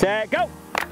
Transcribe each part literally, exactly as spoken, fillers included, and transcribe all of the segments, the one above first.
set, go!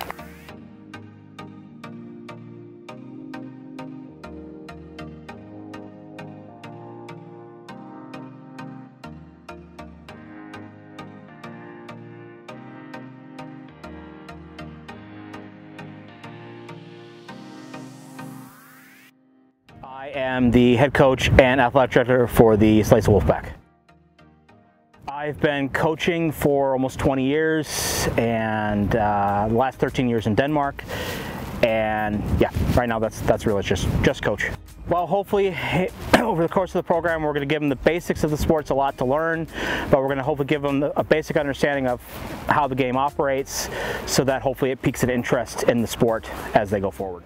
I am the head coach and athletic director for the Slagsta Wolfpack. I've been coaching for almost twenty years, and uh, the last thirteen years in Denmark. And yeah, right now that's that's really just just coach. Well, hopefully over the course of the program, we're going to give them the basics of the sport. It's a lot to learn, but we're going to hopefully give them a basic understanding of how the game operates, so that hopefully it piques an interest in the sport as they go forward.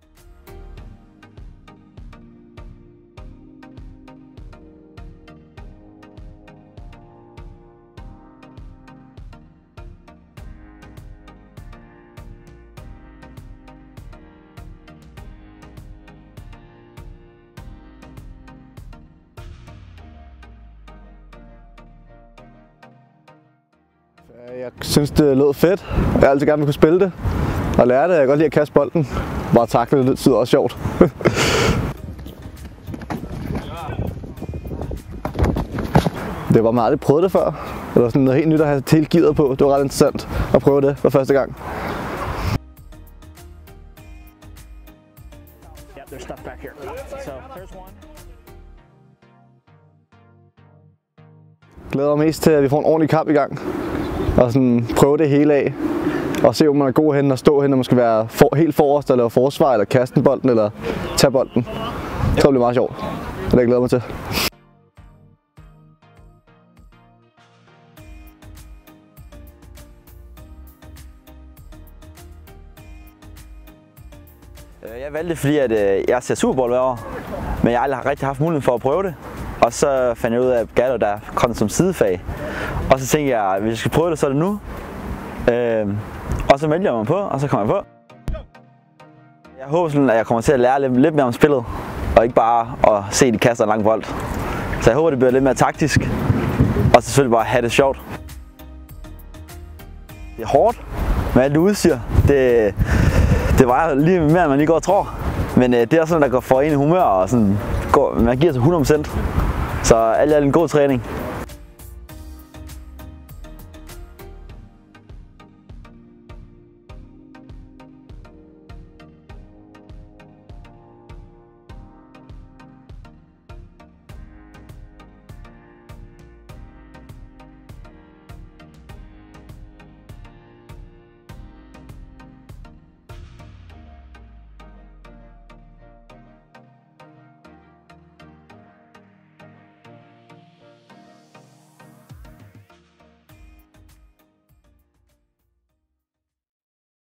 Jeg synes, det lød fedt. Jeg har altid gerne vil kunne spille det og lære det. Jeg kan godt lide at kaste bolden. Bare takle det, det synes også sjovt. Det var, man aldrig prøvet det før. Det var sådan noget helt nyt at have tilgivet på. Det var ret interessant at prøve det for første gang. Jeg glæder mig mest til, at vi får en ordentlig kamp i gang. Og sådan prøve det hele af. Og se, om man er god hen og stå hen, når man skal være for, helt forrest, eller lave forsvar, eller kaste bolden, eller tage bolden. Det tror, det bliver meget sjovt. Og det jeg glæder mig til. Jeg valgte det, fordi at, øh, jeg ser Super Bowl hver år, men jeg har aldrig rigtig haft mulighed for at prøve det. Og så fandt jeg ud af, at Gallo der kom som sidefag. Og så tænkte jeg, at hvis jeg skal prøve det, så er det nu. Øh, og så meldte jeg mig på, og så kom jeg på. Jeg håber sådan, at jeg kommer til at lære lidt, lidt mere om spillet, og ikke bare at se, de kaster en lang bold. Så jeg håber, det bliver lidt mere taktisk, og selvfølgelig bare have det sjovt. Det er hårdt med alt det udstyr. Det, det var lige mere, end man lige går og tror. Men øh, det er også sådan, der går for en i humør, og sådan, går, man giver sig hundrede procent. Så alt er en god træning.